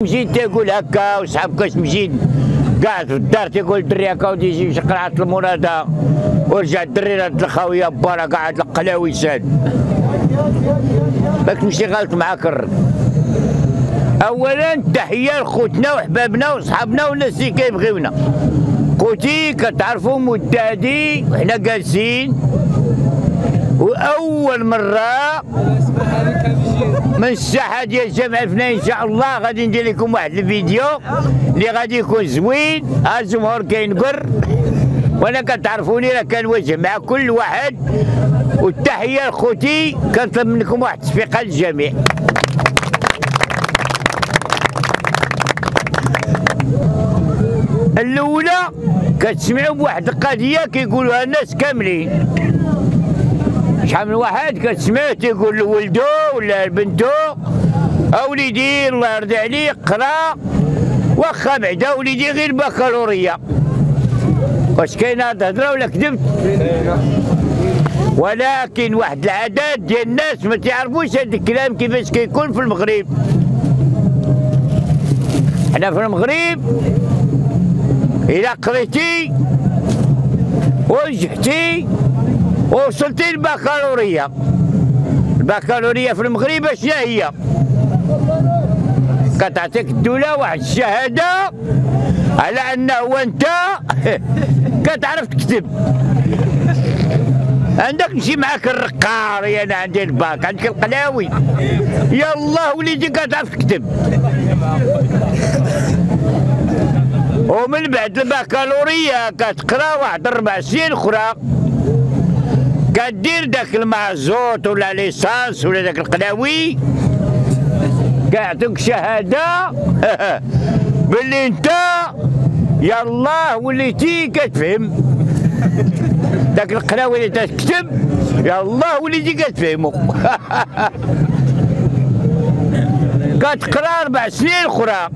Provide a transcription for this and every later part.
مشيت تيقول هكا وصحاب كاش مشيت قاعد في الدار تيقول الدري هكا وديجي يمشي قرعة المنادى ورجع الدري راه الخاوية برا قاعد القلاوي ساد باك تمشي غلط معاك الرد. اولا تحيه لخوتنا وحبابنا وصحابنا والناس اللي كيبغيونا. خوتي كتعرفوا مدادي وحنا جالسين واول مره من الساحه ديال جامع الفنان ان شاء الله غادي ندير لكم واحد الفيديو اللي غادي يكون زوين. ها الجمهور كينقر وانا كتعرفوني راه كنواجه مع كل واحد. والتحيه لخوتي كنطلب منكم واحد التصفيقه للجميع. الاولى كتسمعوا بواحد القضيه كيقولوها الناس كاملين. شحال من واحد كتسمعه تيقول لولدو ولا لبنتو اوليدي الله يرضي عليك قرا واخا بعدا وليدي غير بكالوريا. واش كاينه هاد الهضره ولا كذبت؟ ولكن واحد العدد ديال الناس ما تعرفوش هاد الكلام كيفاش كيكون في المغرب. حنا في المغرب إلا قريتي ونجحتي ووصلتي للبكالوريا، البكالوريا في المغرب اشنو هي؟ كتعطيك الدولة واحد الشهادة على أنه أنت كتعرف تكتب. عندك نمشي معاك الرقار، يا أنا عندي الباك، عندك القلاوي، يالله وليدي كتعرف تكتب. ومن بعد البكالوريا كتقرا واحد 4 سنين اخرى كدير داك المازوت ولا ليسانس ولا داك القلاوي كيعطوك شهاده باللي انت يالله وليتي كتفهم داك القلاوي اللي تكتب، يالله وليتي كتفهمو. كتقرا 4 سنين اخرى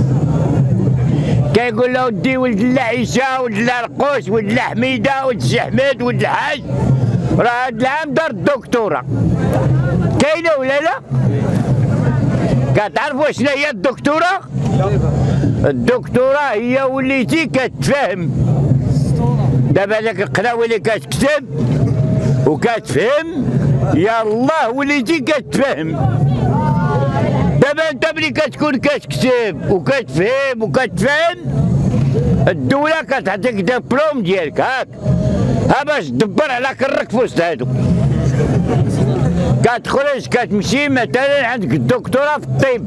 كيقول له ودي ولد الله عيسى ولد الله رقوش ولد الله حميده ولد السي حميد ولد الحاج راه هاد العام دار الدكتوره. كاينه ولا لا؟ كتعرفوا شنو هي الدكتوره؟ الدكتوره هي وليتي كتفهم. دابا داك القلاوي اللي كتكتب وكتفهم يالله وليتي كتفهم. دابا انت ملي كتكون كتكتب وكتفهم وكتفهم الدولة كتعطيك دبلوم ديالك هاك ها باش تدبر على كرك في وسط هادو. كتخرج كتمشي مثلا عندك الدكتوراه في الطب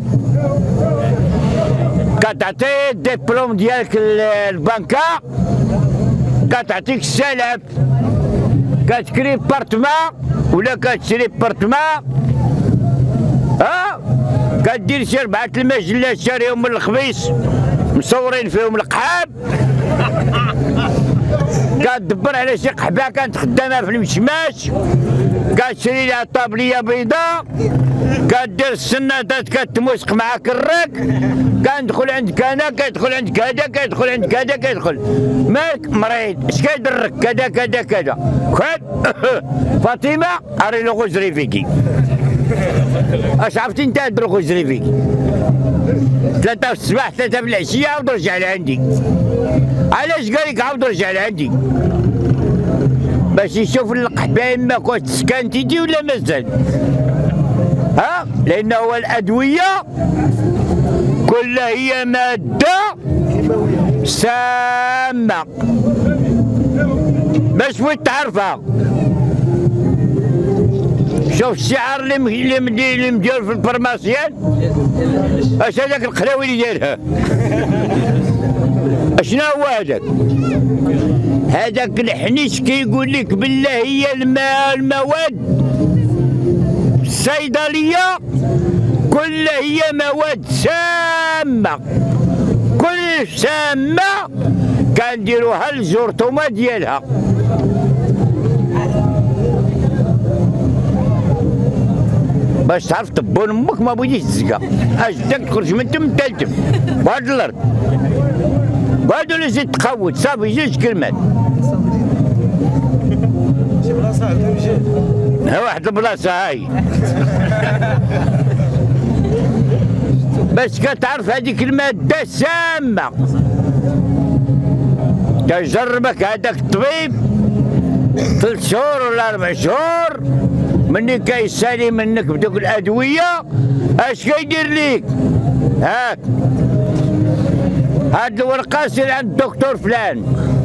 كتعطي الدبلوم ديالك البنكة كتعطيك السلف كتكري بارتما ولا كتشري بارتما ها كدير شي 4 المجلات شاريهم من الخبيص مصورين فيهم القحاب كتدبر على شي قحبه كانت خدامه في المشماش كتشري لها طابليه بيضاء كدير السنادات كتموسق مع كراك كندخل عندك انا كيدخل عندك هذا كيدخل عندك هذا كيدخل مالك مريض اش كيضرك كذا كذا كذا فاطمه اري لو غزري فيكي اش عرفتي انت هاد الغزري فيكي 3 في الصباح 3 في العشيه عاود رجع لعندي. علاش قالك عاود رجع لعندي؟ باش يشوف القحبه يماك واش سكنتي دي ولا مازال. ها لانه هو الادويه كلها هي ماده سامه باش بغيت تعرفها. شوف الشعار اللي مدير في الفرماسيان اش هذاك القلاوي اللي دايرها اشنا هو هذاك؟ هذاك الحنيش كيقول لك بالله هي المواد الصيدليه كلها هي مواد سامه كل سامه كنديروها الجرثومه ديالها. باش تعرف طبون امك ما بغيتيش تزكى اش بدك تخرج من تم تلتم بهاد الارض بعدو اللي زيد تقود صافي 2 كلمات. شي بلاصه تمشي ها واحد البلاصه هاي باش كتعرف هذيك المادة سامة. تجربك هذاك الطبيب 3 شهور ولا 4 شهور مني كيسالي منك بدوك الأدوية، اش كيدير ليك؟ هاك هاد الورقة سير عند الدكتور فلان،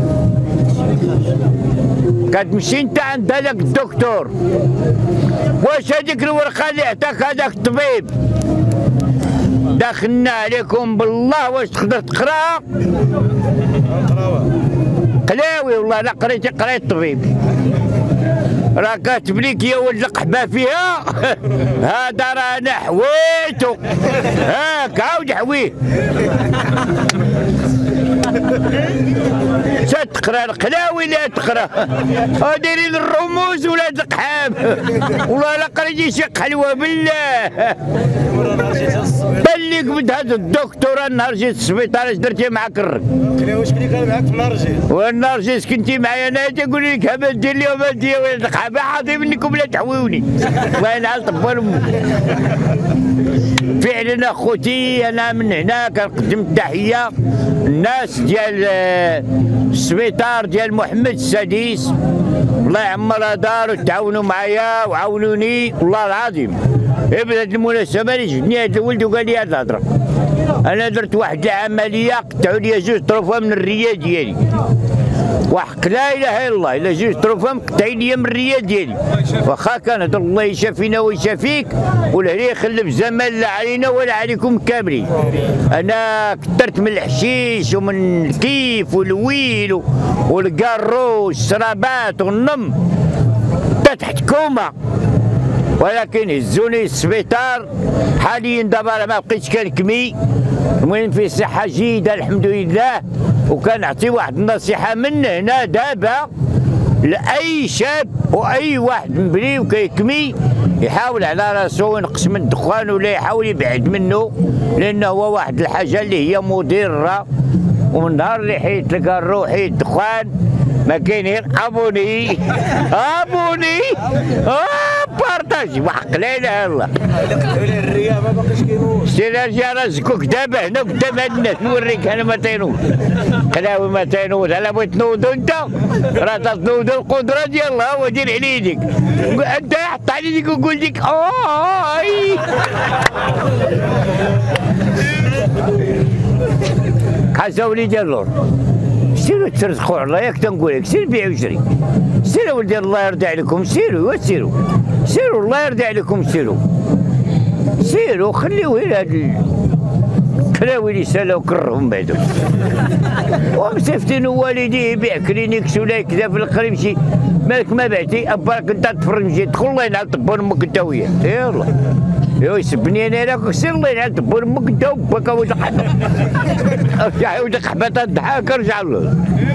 كتمشي انت عند هذاك الدكتور، واش هذيك الورقة اللي عطاك هذاك الطبيب داخلنا عليكم بالله واش تقدر تقراها؟ قلاوي والله لا قريتي قريت الطبيب، راه كاتب ليك يا ولد القحبه فيها هذا راه انا حويتو، هاك عاود حويه. تقرا القلاوي لا تقرا، دايرين الرموز ولاد القحاب، والله لا قريتي شي قحلوه بالله. بان ليك بنت هذا الدكتوره النهار جيت السبيطار اش درتي معاك الرك؟ واش كنت كان معاك في النهار جيت؟ والنهار جيت كنتي معايا انا تقول لك هبا دير لي وما دير ولاد القحاب حاضي منكم لا تحويوني، وين على طبال فعلا اخوتي. انا من هنا كنقدم التحيه الناس ديال السبيطار ديال محمد السادس، الله يعمرها دار وتعاونوا معايا وعاونوني والله العظيم. بهذه المناسبه اللي جبني هذا الولد وقال لي هذه الهضره، انا درت واحد العمليه قطعوا لي 2 طروفه من الريه ديالي، وحق لا اله الا الله الا 2 طروفه مقطعين لي من الريه ديالي، واخا كنهضر الله يشافينا ويشافيك والهري يخلف زمان لا علينا ولا عليكم كاملين. انا كثرت من الحشيش ومن الكيف والويل والكارو والشرابات والنم تحت كومه، ولكن هزوني السبيطار حاليا دابا ما بقيتش كنكمي، المهم في صحه جيده الحمد لله. وكنعطي واحد النصيحه من هنا دابا لاي شاب واي واحد مبلي وكيكمي يحاول على راسو وينقص من الدخان ولا يحاول يبعد منه، لانه هو واحد الحاجه اللي هي مضره، ومن نهار اللي حيت لك روحي الدخان ما كاين غير ابوني ابوني بارطاجي وحق لا اله الا الله. الريا ما باقيش كينوض، سير ارجع راسكوك دابا هنا قدام هاد الناس نوريك انا ما تينوض قلاوي ما تينوض. الا بغيت تنوض انت راه تنوض القدره ديال الله ودير على يديك، انت حط على يديك وقول لك اي حسا وليدي اللور سيروا ترزقوا على الله، ياك تنقول لك سير بيع وشري، سيروا ولدي الله يرضي عليكم، سيروا سيروا سيروا الله يرضي عليكم، سيروا سيروا خليو غير هاد الكلاوي اللي سالاو كرهم بعدو ومسافتين والديه يبيع كلينيكس ولا يكذا في القريب شي مالك ما بعتي اباك انت تفرج مشي دخل الله ينعل طبون امك انت وياه، يلاه يو يسبني انا راك سير الله ينعل طبون امك انت وباك ولد قحبه ارجع ولد قحبه تضحك ارجع له.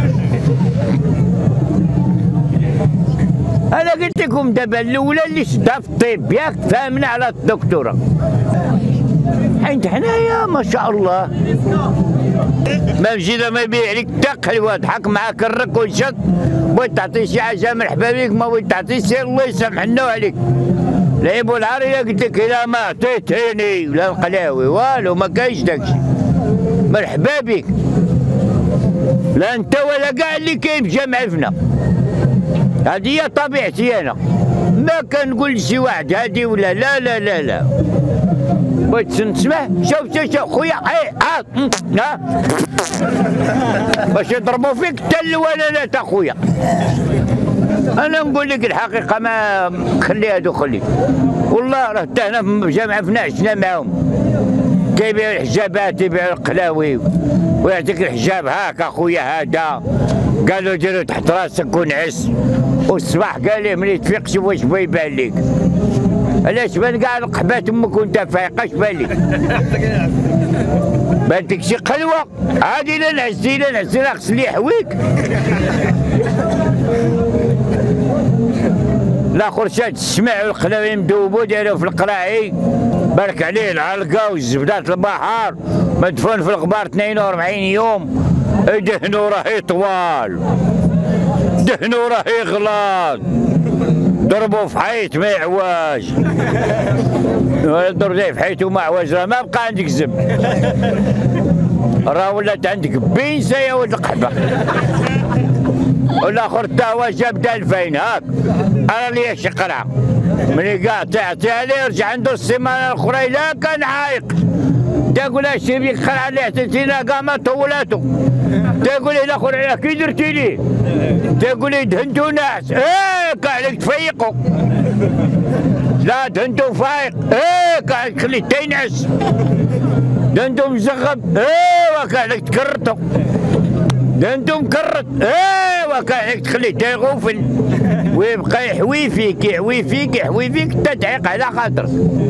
انا قلت لكم دابا الاولى اللي شدها في الطب ياك فاهمنا على الدكتوره، حيت حنايا ما شاء الله ما مشي ما يبيع لك حتى قهوه ضحك معاك الرك ونشط، بغيت تعطي شي حاجه مرحبا بك، ما بغيت تعطي سير الله يسامح لنا وعليك. العيب والعار الا قلت لك الا ما عطيتيني ولا القلاوي والو ما كاينش داكشي، مرحبا بك لا انت ولا كاع اللي كاين في جامعتنا. هذه هي طبيعتي انا، ما كنقول لشي واحد هادي ولا لا لا لا لا. بغيت نسمع شوف خويا ها باش يضربوا فيك حتى الولالات اخويا. انا نقول لك الحقيقه ما خلي هادو خلي، والله راه حتى هنا في الجامعه فينا عشنا معاهم كيبيعوا الحجابات يبيعوا القلاوي ويعطيك الحجاب هاك اخويا هذا، قالوا ديروا تحت راسك ونعس، والصباح قال لي ملي تفيق شوف واش بغا يبان لك، علاش بان كاع القحبات امك وانت فايق اش بان لك؟ بانت لك شي قلوه عادي لا نعسي لا نعسي راه خص لي يحويك. الاخر شاد السماع والقلاوي مدوبو دايرو في القراعي بارك عليه العلقه والزبدات البحر مدفون في الغبار 42 يوم، دهنو راهي طوال دهنو راهي غلاط ضربوا في حيط ما يعواج ولد رجعي في حيث ما عوج راه ما بقى عندك زب. راه ولات عندك بينسه يا ولد القحبه. والاخر تا هو جاب 2000 هاك. انا لي شي قرعه ملي كاع تعطي عليه رجع عنده السيمانه الاخرى الا كان عايق. تقول اشري لك قرعه اللي عطيتينا كاع ما طولاتو. تقول لي الاخر على كي درتي ليه؟ تقول لي دهنتو ناعس. كاع عليك تفيقو. لا دهنتو فايق. كاع عليك تخليه تينعس. دهنتو مزغب. كاع عليك تكرتو. دهنتو مكرت. كاع عليك تخليه تيغوفل. ويبقى يحوي فيك يحوي فيك يحوي فيك حتى تعيق على خاطرك.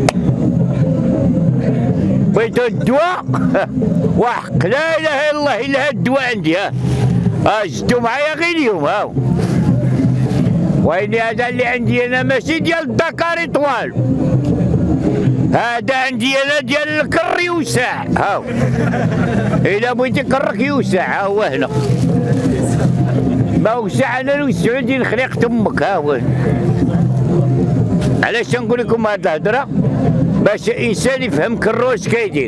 بغيتو الدواء وحق لا اله الا الله الا هاد الدواء عندي. جبتو معايا غير اليوم هاو. ويلي هذا اللي عندي انا ماشي ديال الدكار طوال. هذا عندي انا ديال الكر يوسع هاو. الا بغيتي كرك يوسع ها هو هنا. ما وسع انا نوسعو ديال خليقة امك ها هو. علاش نقول لكم هاد الهضره؟ باش الانسان يفهم كروش كيدير.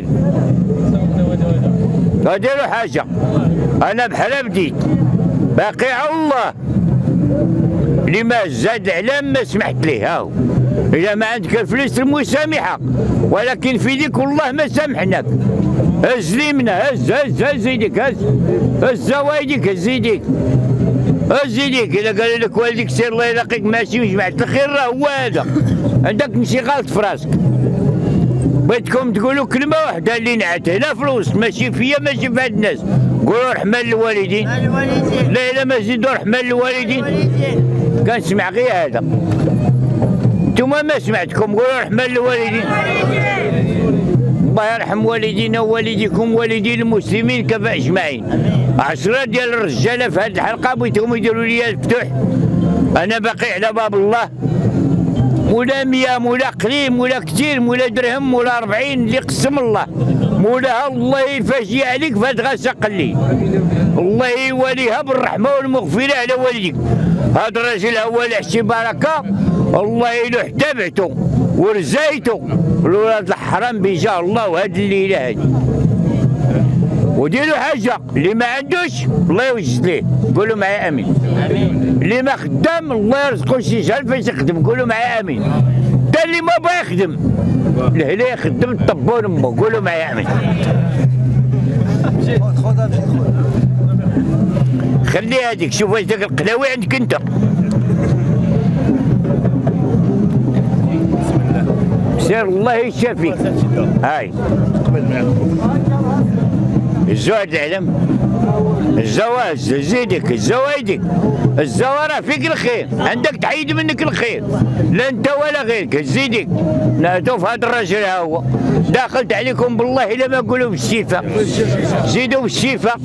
غاديرو حاجه انا بحال بديت باقي على الله اللي ما زاد الاعلام ما سمحت ليه. هاو اذا ما عندك الفلوس المسامحه ولكن في ديك والله ما سامحناك. هز لي منها هز هز هز يديك هز هز زوايدك هز يديك هز يديك. اذا قال لك والديك سير الله يلاقيك ماشي وجماعة الخير راه هو هذا. عندك مشي غلط في راسك. بغيتكم تقولوا كلمة واحدة اللي نعت هنا في الوسط ماشي فيا ماشي في هاد الناس. قولوا رحمة للوالدين. لا إلا ما زيدوا رحمة للوالدين. كنسمع غير هذا. نتوما ما سمعتكم قولوا رحمة للوالدين. الله يرحم والدينا ووالديكم ووالدي المسلمين كفى أجمعين. 10 ديال الرجالة في هذه الحلقة بغيتهم يديروا لي الفتوح. أنا باقي على باب الله. مولا 100 مولا قليل مولا كثير مولا درهم مولا 40 اللي قسم الله مولاها الله يفاجئ عليك فهاد غاسه قليل. الله يوليها بالرحمه والمغفره على والديك. هاد الراجل هو اللي حشي بركه الله يلوح تبعته ورزايته الولاد الحرام بجاه الله وهاد الليله هادي. وديروا حاجه اللي ما عندوش الله يوجد ليه. قولوا معايا امين. اللي ما خدام الله يرزقو شي شهر فاش يخدم. قولوا معايا امين. تا اللي ما بغا يخدم الهلا يخدم الطبون امو. قولوا معايا امين. خلي هذيك شوف واش داك القلاوي عندك انت. سير الله يشافيك. هاي الزواج العلم الزواج زيدك الزوايدك الزوارة فيك الخير. عندك تعيد منك الخير لا انت ولا غيرك. زيدك نادوا في هذا الرجل ها هو داخلت عليكم بالله الا ما نقولوا بالشفاء. زيدوا بالشفاء.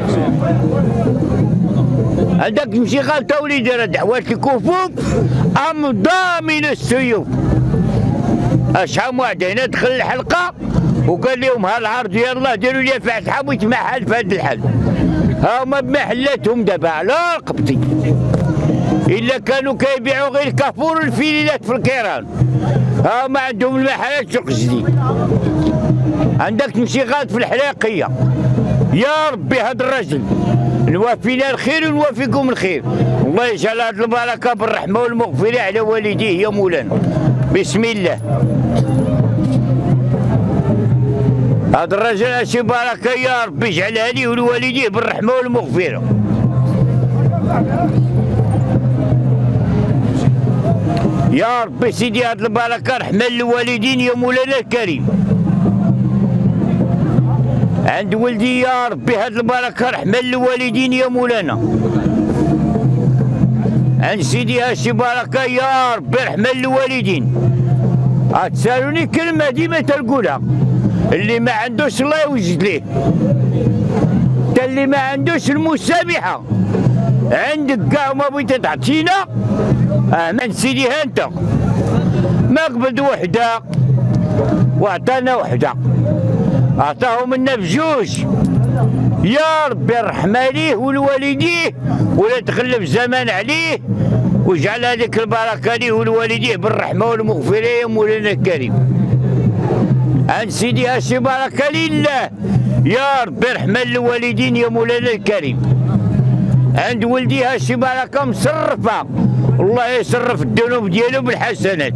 عندك تمشي غلطه وليدي راه دعوات الكفوف امضى من السيوف. اشحال واحد هنا دخل الحلقه وقال لهم ها العرض يلاه ديروا لي فاتحه ويتمحل في هذا الحل. ها هما بمحلاتهم دابا على رقبتي. الا كانوا كيبيعوا غير كافور الفليلات في الكيران. ها هما عندهم المحلات سوق جديد. عندك تمشي غاد في الحلاقيه. يا ربي هذا الرجل نوافينا الخير ونوافيكم الخير. الله يجعل هذه البركه بالرحمه والمغفره على والديه يا مولانا. بسم الله. هذا الرجل اشي بركه يا ربي يجعلها ليه ولوالديه بالرحمه والمغفره. يا ربي سيدي هذه البركه رحمه للوالدين يا مولانا الكريم. عند ولدي يا ربي هذه البركه رحمه للوالدين يا مولانا. عند سيدي هاشي بركه يا ربي رحمه للوالدين. تسالوني كلمه ديما تنقولها اللي ما عندوش الله يوجد ليه. تا اللي ما عندوش المسامحه عندك كاع وما بغيتي تعطينا من سيدي ها انت ما قبض وحده وعطانا وحده عطاهم لنا بجوج. يا ربي الرحمه ليه ولوالديه ولا تخلف زمان عليه وجعل هذيك البركه ليه ولوالديه بالرحمه والمغفره يا مولانا الكريم. عن سيدي هاشي بركة لله، يا ربي رحمة للوالدين يا مولانا الكريم. عند ولدي هاشي بركة مصرفة، الله يصرف الذنوب ديالو بالحسنات.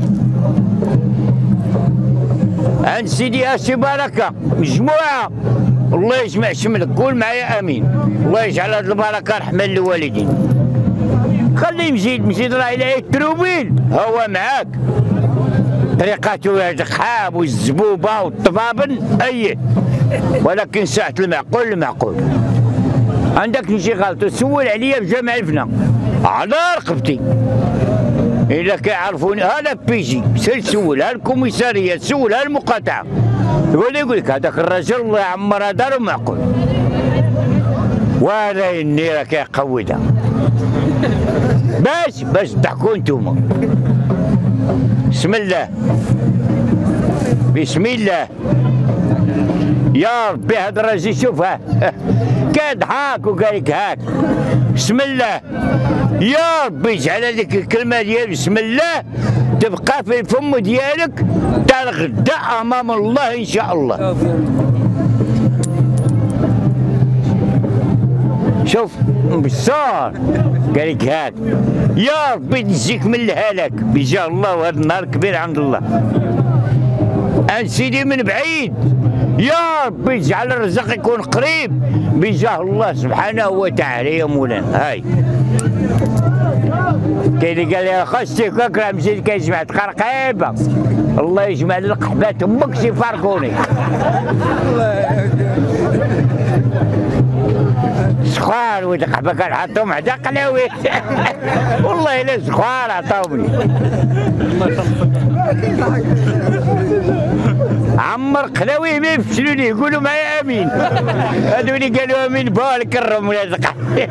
عند سيدي هاشي بركة مجموعة، الله يجمع شملك، قول معايا امين. الله يجعل هذه البركة رحمة للوالدين. خليه مزيد راه الى التروبيل هو معاك، طريقته الرقحاب والزبوبه والطبابن ايه، ولكن ساعة المعقول. عندك شي غلط سول عليا بجامع الفنا على رقبتي، الا كيعرفوني هذا بيجي سير سولها الكوميساريه، سولها المقاطعه، يقول لك هذاك الرجل الله يعمرها دارو معقول، وهذا النيره كيقودها باش تضحكوا نتوما. بسم الله بسم الله يا ربي. هذا الراجل شوفها كيضحك وقال لك هاك بسم الله، يا ربي يجعل هذيك الكلمه ديال بسم الله تبقى في الفم ديالك تاع الغدا امام الله ان شاء الله. شوف بصار قال لك هاك يا ربي تجيك من الهلاك بجاه الله، وهذا النهار كبير عند الله. عن سيدي من بعيد يا ربي يجعل الرزق يكون قريب بجاه الله سبحانه وتعالى يا مولانا. هاي كاين اللي قال لي خاصك راه مزيد كيجمع تقرقيبه، الله يجمع لك حبات امك شي فاركوني. سخوار ولد قحبه كنحطهم حدا قلاوي والله الا سخوار عطاومني. عمر قلاوي ما يفشلوا ليه يقولوا معايا امين، هادو اللي قالوا امين باه الكرم ولا القحبه.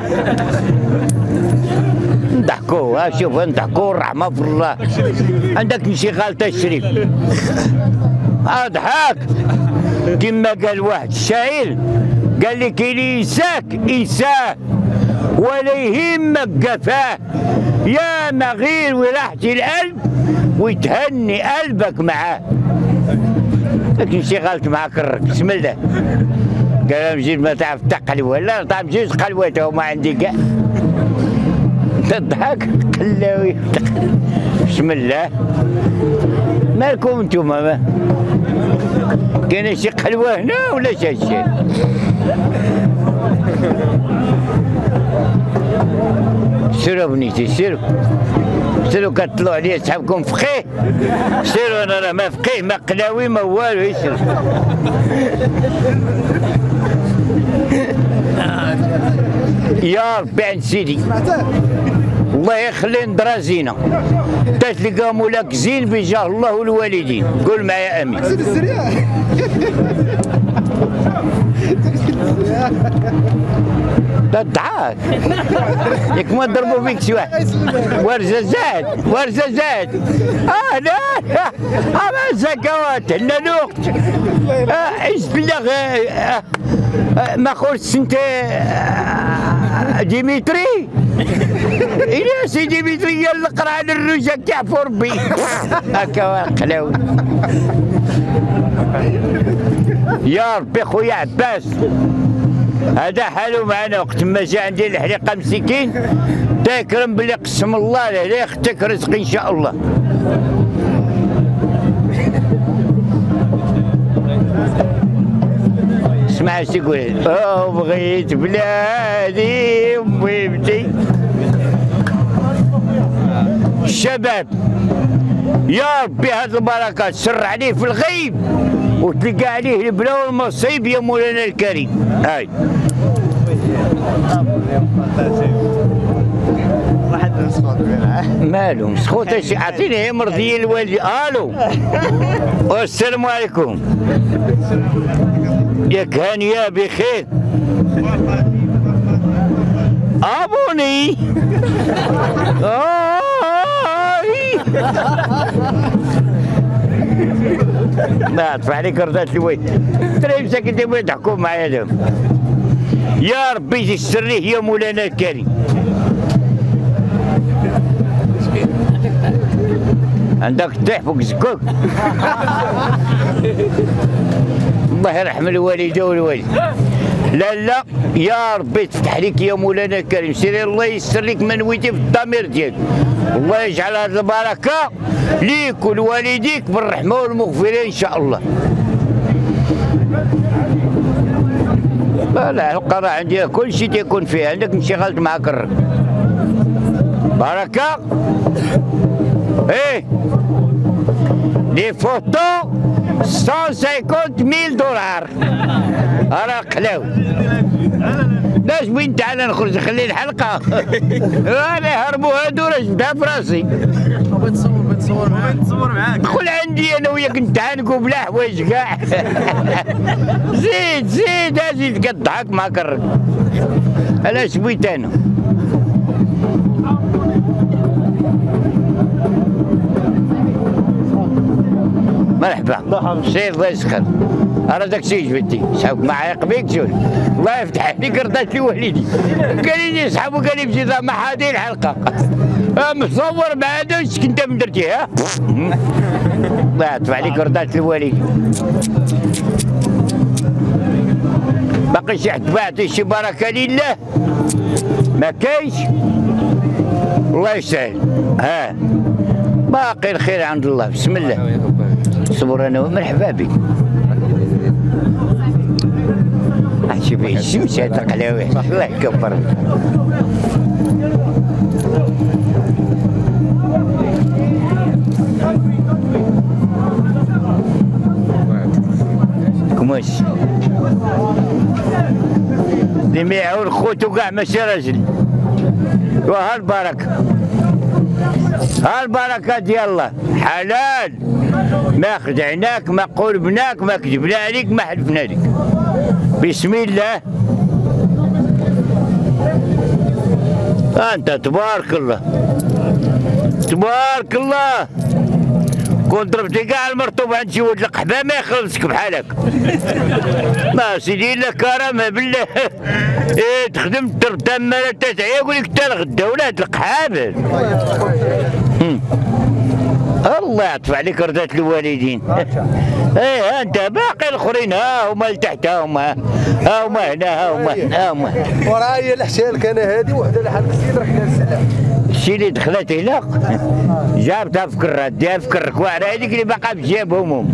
نضحكوا شوف نضحكوا الرحمه في الله. عندك شي غلطه الشريف اضحك كما قال واحد الشاعر، قال لي كاين ينساك ولا يهمك قفاه، يا مغير وراحة القلب وتهني قلبك معاه. لكن شي غلط معاك الرك بسم الله، قال مجيد ما تعرف تقلوه، لا تعرف جوج قلوته وما عندي كاع. تضحك قلاوي بسم الله. مالكم انتوما كاين شي قلوه هنا ولا شي شيء؟ سيروا بنيتي سيروا كطلعوا عليا صحابكم فقيه، سيروا انا راه ما فقيه ما قلاوي ما والو يسير. يا ربي عند سيدي الله يخلي ندرازينا تتلقى مولاك زين بجاه الله والوالدين، قول معايا امين. تضحك ياك ما ضربوا فيك شي واحد ورزة زاد لا ما زكوات هنا الوقت عز بالله ما قلتش انت ديميتري إلا سي ديميتري هي اللي قرا على الرجا كيعفو ربي هكا قلاوي. يا ربي خويا عباس هذا حالو معنا وقت ما جا عندي الحريقه مسكين تكرم بلي قسم الله لا يختك رزق ان شاء الله. اسمع اش يقول بغيت بلادي امي بنتي. الشباب يا ربي هاد البركه تسر عليه في الغيب وتلقى عليه البلا والمصيب يا مولانا الكريم. هاي مالو مسخوط عطيني هي مرضيه الوالدي. الو والسلام عليكم، ياك هانيه بخير ابوني لا ادفع عليك ردات الويل ترى ساكن تبغي تحكم معايا دابا. يا ربي ييسر ليه يا مولانا الكريم. عندك تطيح فوق الزكوك. الله يرحم الوالده والوالد. لا لا يا ربي تفتح لك يا مولانا الكريم، سيري الله يسر لك ما نويتي في الضمير ديالك، والله يجعل هذه البركه ليك ولوالديك بالرحمه والمغفره ان شاء الله. لا القرى عندي كل شيء تيكون فيها، عندك انشغلت معاك الرك بركه. ايه لي فوتو 150,000 دولار راه قلاوي. لاش وين تعال نخرج خلي الحلقه. انا هربوا هادو راه جبتها في راسي. بتصور معاك. دخل عندي انا وياك نتعانقوا بلا حوايج كاع. زيد زيد كضحك معاك الرك. علاش بغيت انا مرحبا سير الله يسخر. انا داكشي جبدتي صحابك معايا قبيك شوف الله يفتح عليك رضات لي والدي قال لي صحابو قال لي مشيت مع هذه الحلقه مصور مع هذا واش كنت من درتي ها. الله يعطف عليك رضات الوالدي. باقي شي حد بعطي شي بركه لله ما كاينش. الله يسهل. ها باقي الخير عند الله. بسم الله صبر انا مرحبا بك. شوف الشمس هذا قلاوي الله يكبر. كماش اللي ما يعاون خوتو كاع ماشي راجل. وها البركه ها البركه ديال الله حلال. ما خدعناك ما قلبناك ما كذبنا عليك ما حلفنا لك. بسم الله. انت تبارك الله تبارك الله. كون ضربتي كاع المرطوب عند شي ولد القحبه ما يخلصك بحالك. ما سيدي الا كرامه بالله. ايه تخدم تضرب تما تسعيه يقول لك تا الغدا ولاد القحابل. الله يعطف عليك رضات الوالدين. ايه انت باقي الاخرين ها هما لتحت ها هما هنا ها هما وراه هي الحشالك انا هادي وحده اللي حالك السيد راه حنا السلام. الشي اللي دخلت هنا جابتها في كرات ديها في كرك واعره هذيك اللي باقا في جيبهم.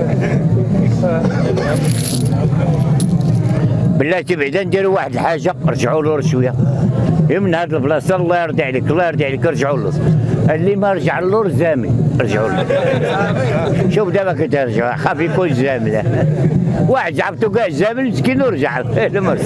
بلاتي بعدا نديروا واحد الحاجه رجعوا له شويه من هاد البلاصه. الله يرضي عليك الله يرضي عليك رجعوا له. اللي ما رجع له زامل رجعوا له. شوف دابا كترجع خاف يكون زامل. واحد جابتو كاع زامل مسكين ورجع له.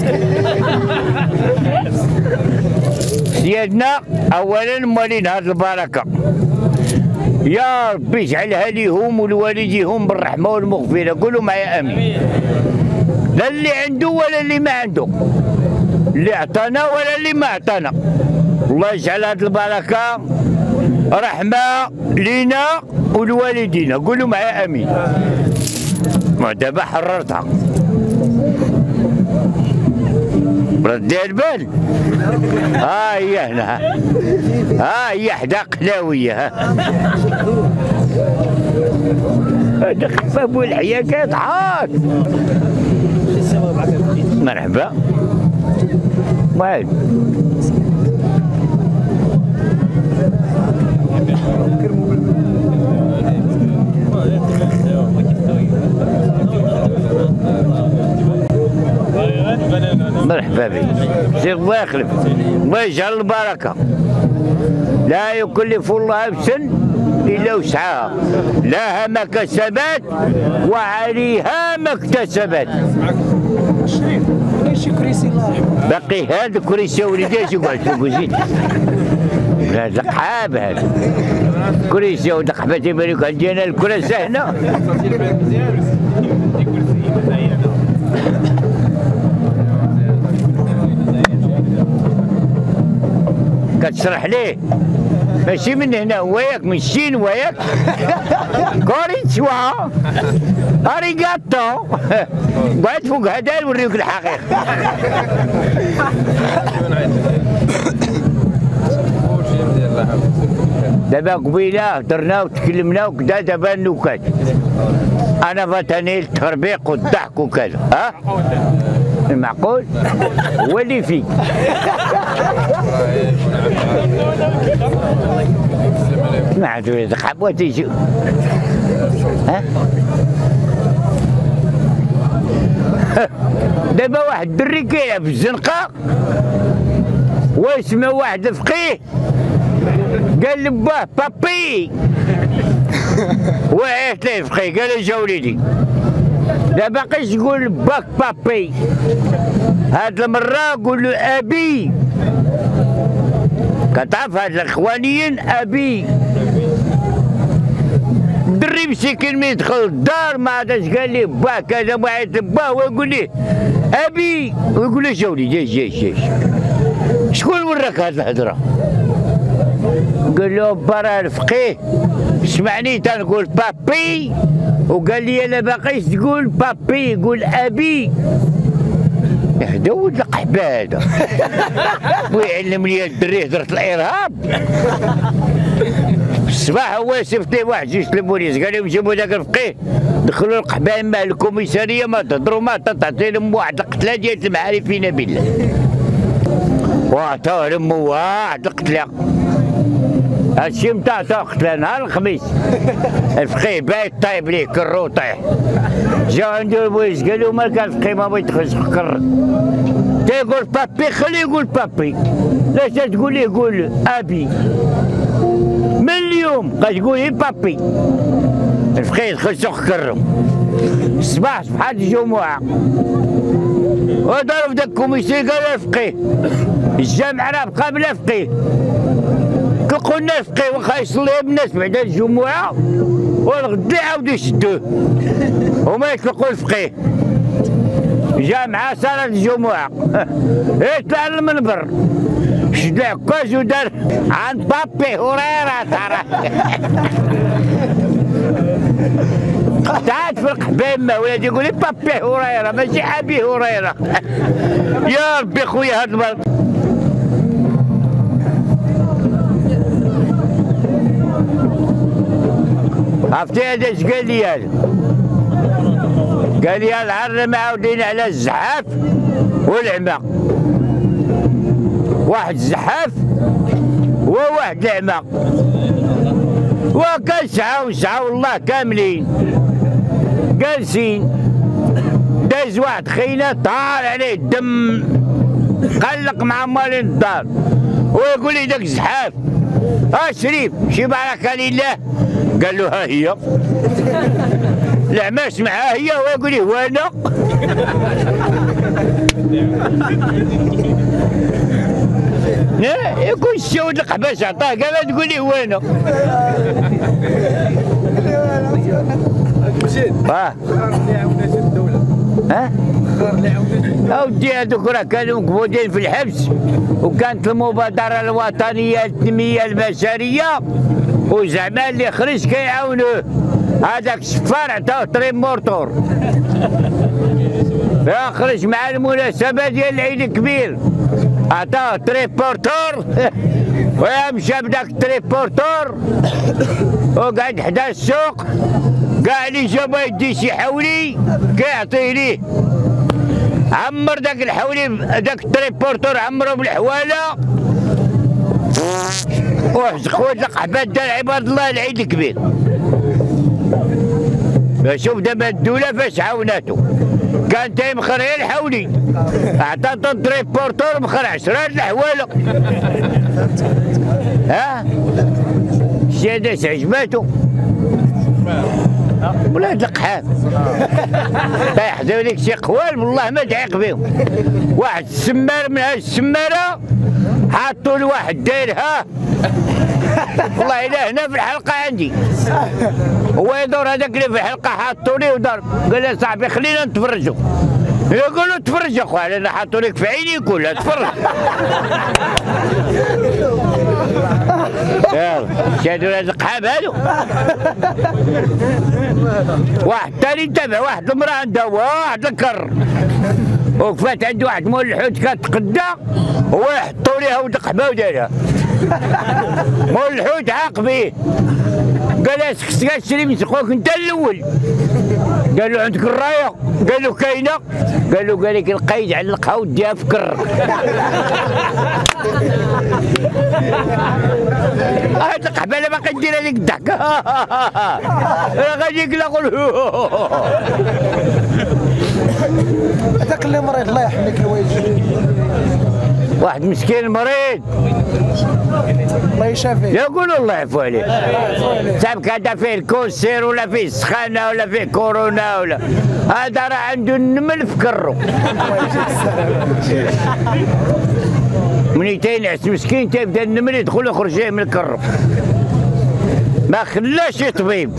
سيادنا اولا موالين هاد البركه يا ربي اجعلها ليهم ولوالديهم بالرحمه والمغفره. قولوا معايا امين. لا اللي عنده ولا اللي ما عنده، اللي اعطانا ولا اللي ما اعطانا. الله يجعل هاد البركه رحمه لينا ولوالدينا. قولوا معايا امين. دابا حررتها ردي البال. ها هي هنا ها هي حدا قلاويه. هذا خفاف والحياه كيضحك. مرحبا واعد. مرحبا بك سير الله يخلف الله يجعل البركه. لا يكلف الله نفسا الا وسعها لها ما كسبت وعليها ما اكتسبت. باقي هذا كريسي وليدي اش يقعد فوق زيد. هذا قحاب هذا كريسي ولد قحبه تيبان لك عندي انا الكراسه هنا. كتشرح ليه ماشي من هنا هو ياك من الصين هو ياك. كوريتشوا اريغاتو. قعد فوق هذا نوريك الحقيقه. دابا قبيله هضرنا وتكلمنا وكذا، دابا النكات انا فاتني التربيق والضحك وكذا. ها المعقول هو اللي فيك. ما عاد ولاد قحبه تيجي. ها دابا واحد الدري كيلعب في الزنقه ويسمع واحد الفقيه قال لباه بابي وعيط ليه الفقيه قال له جا وليدي لا باقيش تقول باك بابي، هاد المرة قول له أبي. كتعرف هاد الإخوانيين أبي. الدري مسكين من يدخل الدار ما عادش قال ليه با كذا وعيط لباه ويقول ليه أبي ويقول له جا وليدي جي شكون وراك هاد الهضرة؟ قال له برا الفقيه سمعني تنقول بابي وقال لي لا باقيش تقول بابي قول ابي. هذا ولد القحبه هذا ويعلم لي الدري هضره الارهاب. الصباح هو صيفط ليه واحد جيش البوليس قال لهم جيبوا ذاك الفقيه دخلوا القحبه مع الكوميساريه ما تهضروا ما تعطي لهم واحد القتله ديال المعارفين بالله. وعطاو لهم واحد القتله. هادشي متاع عطاو قتله نهار الخميس. الفقيه بايت طايب ليه كرو طايح. جاو عندو البوليس قالو مالك الفقيه ما بغيت يخرج كر. تيقول بابي خليه يقول بابي. لاش تقول ليه قول ابي. من اليوم كتقول لي بابي. الفقيه دخل سوق كرو. الصباح صبحات الجمعة. وضرب داك الكوميسي قال الفقيه الجامع راه بقى بلا فقيه. قلنا الفقيه واخا يصلي بالناس بعد الجمعة والغد يعاودو يشدوه وما يطلقوا الفقيه. جا مع صلاة الجمعة يطلع للمنبر شد العكاز ودار عن بابي هريرة ترى. تعال في القبيمة ولادي يقول لي بابي هريرة ماشي أبي هريرة. يا ربي خويا هاد المرض. عرفتي هذا اش قال لي هذا؟ قال لي العر معاودين على الزحاف والعمى. واحد الزحاف وواحد العمى. وكان سعاو والله كاملين جالسين. داز واحد خينا طار عليه الدم قلق مع مالين الدار ويقول لي داك الزحاف شريف شي بركه لله. قال له ها هي. العمى سمعها هي ويقول لي وانا. يكون الشاود القحباش عطاه قال تقول لي وانا. اودي هذوك راه كانوا مقبوضين في الحبس وكانت المبادره الوطنيه للتنميه البشريه وزعما اللي خرج كيعاونوه. هذاك الشفار عطاوه طريب مورطور خرج مع المناسبه ديال العيد الكبير عطاوه طريب بورتور ومشى بداك الطريب بورتور وقعد حدا السوق كاع اللي جابو يدي شي حولي كيعطيه ليه. عمر داك الحولي داك الطريب بورتور عمرو بالحواله وخوات القحبات دار عباد الله العيد الكبير. شوف دابا الدولة فاش عاوناتو. كان تيمخر غير الحولي عطاتو الطريب بورتور مخر 10 الحواله. ها السيادة عجباتو ولاد القحاب تيحزو ليك شي قوال والله ما تعيق بهم. واحد السمار من هاد السمارة حاطو لواحد دايرها والله الا هنا في الحلقة عندي هو يدور هذاك اللي في الحلقة حاطو ليه ودار قال لي صاحبي خلينا نتفرجوا. يقولوا تفرج يا خويا انا حاطو لك في عيني كلها تفرج. يلا شادوا هاد القحاب هادو. واحد تاني تابع واحد المرأة عندها واحد الكر وكفات عند واحد مول الحوت كتقدا هو يحطوا ليها ولد قحبه ودارها مول الحوت عاق بيه قال اسكت تشري مسقوك انت الاول. قال له عندك الرايه؟ قال له كاينه. قال لك القيد علقها وديها في كرك. هاد القحباله باقي ندير هذيك الضحكه. انا غادي نقول هذاك اللي مريض الله يحميك الوالد، واحد مسكين مريض الله يشافيه، يقولوا الله يعفو عليه. سابك هذا فيه الكونسير ولا فيه السخانه ولا فيه كورونا ولا هذا راه عنده النمل في كرو. منين تينعس مسكين تيبدا النمل يدخل ويخرج من الكرو، ما خلاش طبيب.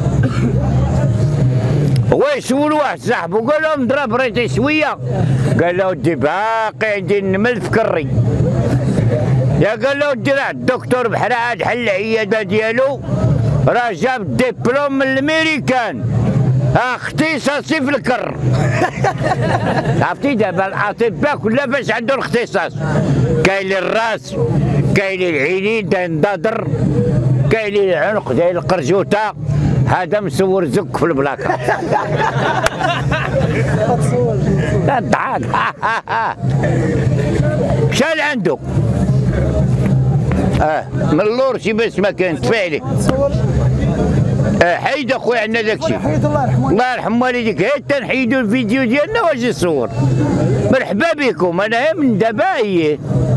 هو يسول واحد صاحبه قال له نضرب ريتي شويه، قال له ودي باقي عندي النمل في كري. يا قال له ودي راه الدكتور بحال هاد حل العياده ديالو راه جاب ديبلوم من الامريكان اختصاصي في الكر. عرفتي دابا الاطباء كلها فاش عندهم اختصاص، كاين لي الراس، كاين لي العينين داير النظر، كاين لي العنق داير القرجوته، هذا مصور زك في البلاكه. الضحك. شحال عنده؟ من اللور شي باش ما كان تفاعلي. حيد اخويا عندنا داكشي. الله يرحم والديك، هي تنحيدو الفيديو ديالنا واش يصور. مرحبا بكم، انا من دابا هي.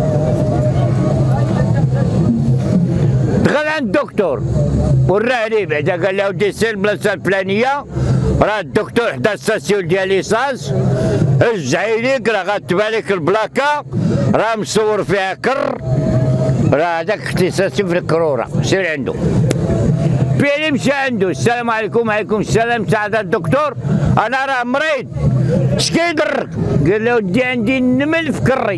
دخل عند الدكتور وراه ليه بعدا قال له ودي سير البلاصه الفلانيه راه الدكتور حدا الساسيون ديال ليسانس، هز عينيك راه غتبان لك البلاكه راه مصور فيها كر، راه هذاك اختصاصي في الكروره، سير عنده. فين مشى عنده؟ السلام عليكم. وعليكم السلام سعادة الدكتور، انا راه مريض. اش كيضرك؟ قال له ودي عندي النمل في كري.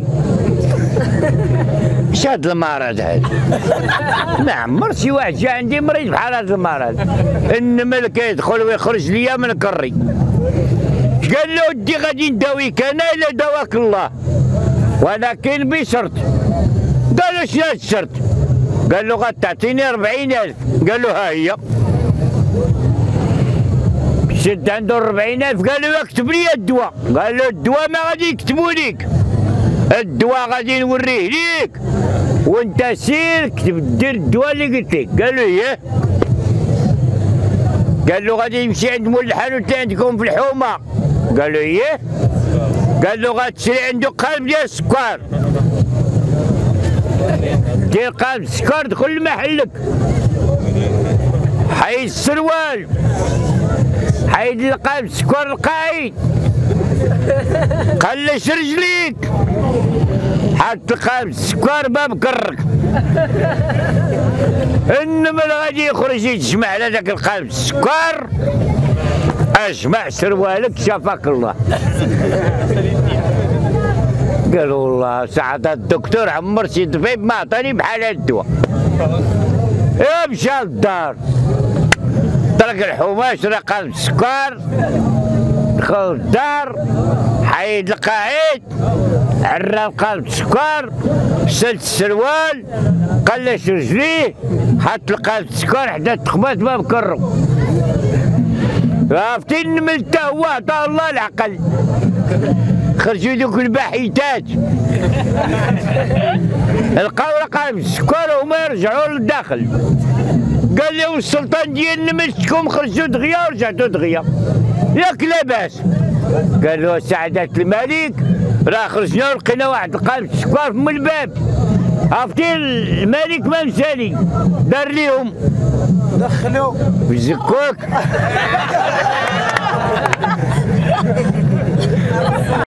اش هاد المرض هذا؟ ما عمر شي واحد جا عندي مريض بحال هاد المرض، النمل كيدخل ويخرج ليا من كري. قال له ودي غادي نداويك انا الا دواك الله، ولكن بشرط. قال له شنو هاد الشرط؟ قال له غتعطيني 40,000. قال له ها هي. شد عنده 40,000 قال له اكتب لي الدواء. قال له الدواء ما غادي يكتبوا ليك، الدواء غادي نوريه ليك وانت سير كتب دير الدواء اللي قلت لك. قال له ايه. قال له غادي يمشي عند مول الحانوت اللي عندكم في الحومه. قال له ايه. قال له غتشري عنده قالب ديال السكر، دير قالب السكر دخل لمحلك، حيد السروال، حيد القالب السكر القايد، قلش رجليك، حط القالب السكر باب كرك. النمل غادي يخرج يتجمع على ذاك القالب السكر، اجمع سروالك شافاك الله. قالوا والله سعادة الدكتور عمر شي طبيب ما عطاني بحال هاد الدواء. مشى للدار طلق الحومه شرا قالب السكر، دخل للدار حيد القاعد، عرى القالب السكر، سلت السروال، قلش رجليه، حط القالب السكر حدا التخبات باب كرو. عرفتي النمل تا هو عطاه الله العقل، خرجوا دوك الباحثات لقاو قالب السكر وهما يرجعوا للداخل. قال لي السلطان ديال النمل شكون خرجوا دغيا ورجعتوا دغيا، ياك لاباس. قال له سعادة الملك راه خرجنا ولقينا واحد القالب السكر من الباب. عرفتي الملك ما مشالي دار ليهم دخلوا في الزكوك.